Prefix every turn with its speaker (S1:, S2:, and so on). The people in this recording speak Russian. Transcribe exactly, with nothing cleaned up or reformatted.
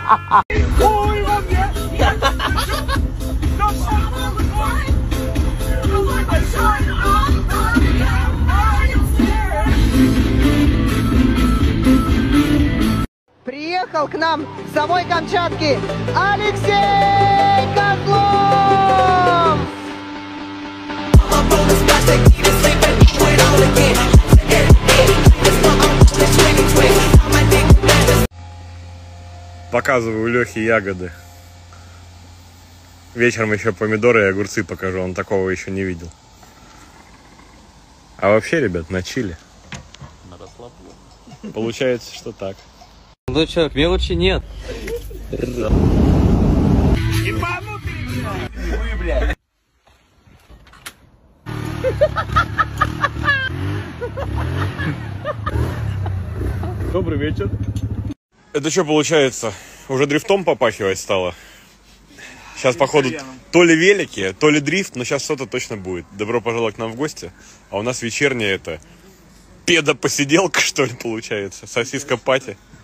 S1: Приехал к нам с самой Камчатки Алексей Козлов!
S2: Показываю Лехе ягоды. Вечером еще помидоры и огурцы покажу, он такого еще не видел. А вообще, ребят, на чили.
S3: На расслабление.
S2: Получается, что так.
S3: Ну что, мелочи нет.
S2: Добрый вечер. Это что получается? Уже дрифтом попахивать стало? Сейчас, походу, то ли велики, то ли дрифт, но сейчас что-то точно будет. Добро пожаловать к нам в гости. А у нас вечерняя это педопосиделка, что ли, получается. Сосиска пати.